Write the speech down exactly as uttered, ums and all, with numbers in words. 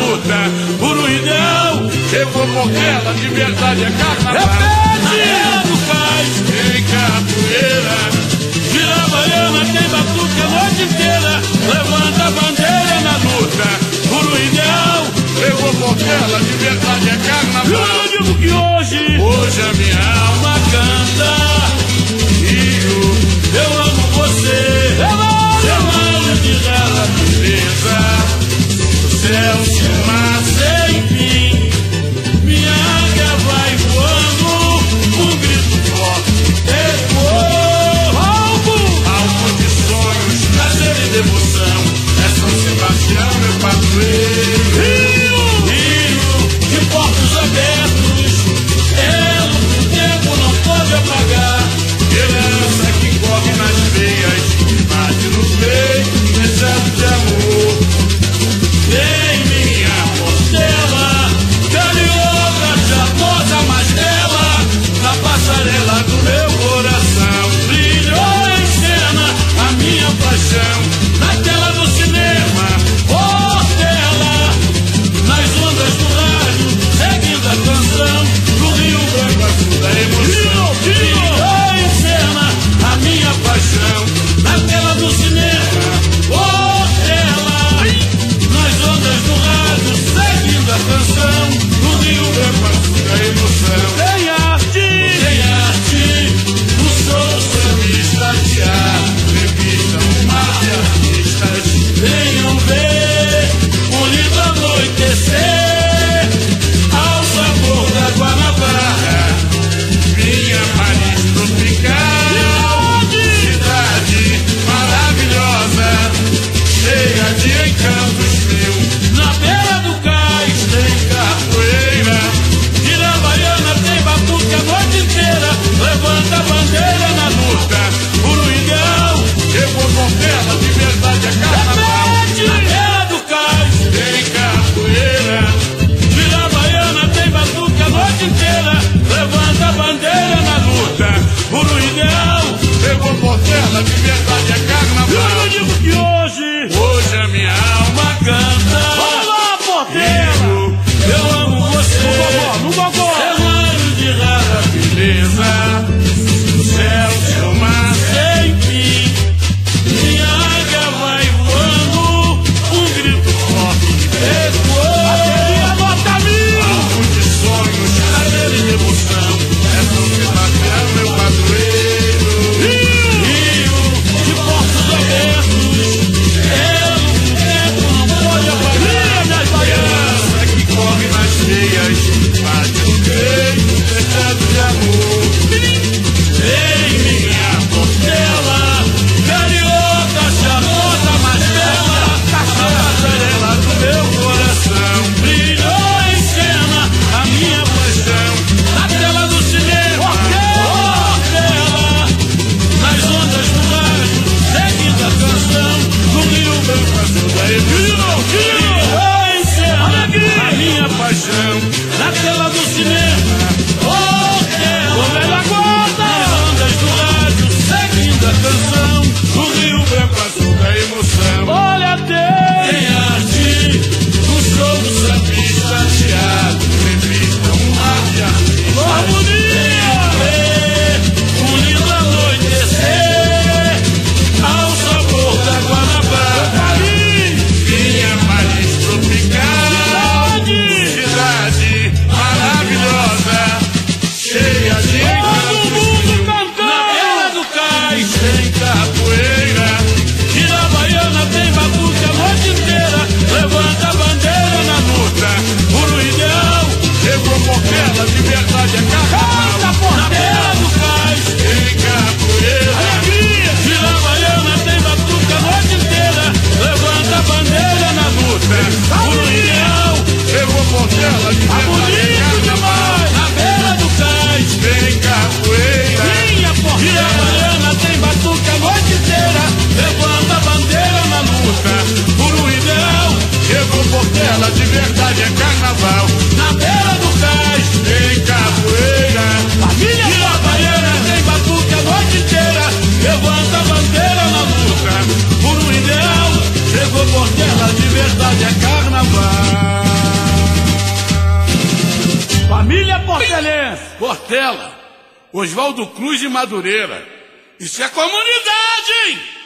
luta por um ideal. Chegou Portela, de verdade é carnaval. Repete! Do cais tem capoeira, gira baiana, tem batuque a noite inteira. Levanta a bandeira na luta por um ideal. Chegou Portela, de verdade é carnaval. Eu digo que hoje, hoje a minha alma canta. Rio, eu amo você, chamando de bela beleza. O céu se mar sem fim, minha águia vai voando, um grito forte ecoou. Alvo de sonhos, prazer e devoção, é São Sebastião, meu padroeiro. Rio, Rio, de portos abertos, elo que o tempo não pode apagar. Herança que corre nas veias, bate no peito, excesso de amor. Tem minha Portela, carioca, charmosa, mas bela, na passarela do meu coração. Brilhou em cena a minha paixão, na tela do cinema, Portela, nas ondas do rádio, seguindo a canção, no Rio Branco azul da emoção. Brilhou em cena a minha paixão, na tela do cinema, Portela, nas ondas do rádio, seguindo a canção, no Rio Branco azul da emoção. Tem arte, tem arte, no show sambista, teatro, revista, um mar de artistas. Venham ver o lindo anoitecer, ao sabor da Guanabara, minha Paris tropical, cidade maravilhosa, cheia de encantos mil. Na beira do cais tem capoeira, gira baiana, tem batuque a noite inteira. Levanta a bandeira na luta por um ideal. Chegou Portela, de verdade é carnaval. Na beira do cais tem capoeira, gira baiana, tem batuque a noite inteira. Levanta a bandeira na luta por um ideal. Chegou Portela, de verdade é carnaval. Eu digo que hoje, hoje a minha alma canta. Vamos lá, Portela! Eu amo você, no gogó, cenário de rara beleza. O céu, seu mar sem fim, minha águia vai voando, um grito forte ecoou. Alvo de sonhos, prazer e emoção, é São Sebastião, meu padroeiro. Rio, de portos abertos, elo que o tempo não pode apagar. Criança que corre nas veias, bate no peito, fechado de amor. Ei, minha Portela, carioca, charmosa, mas bela, na passarela do meu coração. Brilhou em cena a minha paixão, na tela do cinema, Portela, nas ondas do rádio, seguindo a canção, no Rio Branco azul da emoção. Brilhou em cena a minha paixão, na tela do cinema, Portela, nas ondas do rádio, seguindo a canção, no Rio Branco azul da emoção. Olha, tem arte, no show do sambista, teatro, revista, um mar de artistas. Harmonia! Um lindo anoitecer, ao sabor da Guanabara, minha Paris tropical, cidade maravilhosa, cheia de encantos mil. Na beira do cais tem capoeira, gira baiana, tem batuque a noite inteira. Levanta a bandeira na luta por um ideal. Chegou Portela, de verdade é carnaval. Na beira do cais tem capoeira, gira baiana, tem batuque a noite inteira. Levanta a bandeira na luta por um ideal. Chegou Portela, de verdade é carnaval. Na beira do cais tem capoeira, gira baiana, tem batuque a noite inteira. Levanta a bandeira na luta por um ideal. Chegou Portela, de verdade é carnaval. Na beira do cais tem capoeira, gira baiana, tem batuque a noite inteira. Levanta a bandeira na luta por um ideal. Chegou Portela, de verdade é carnaval. portelense? Portela, Oswaldo Cruz de Madureira. Isso é comunidade, hein?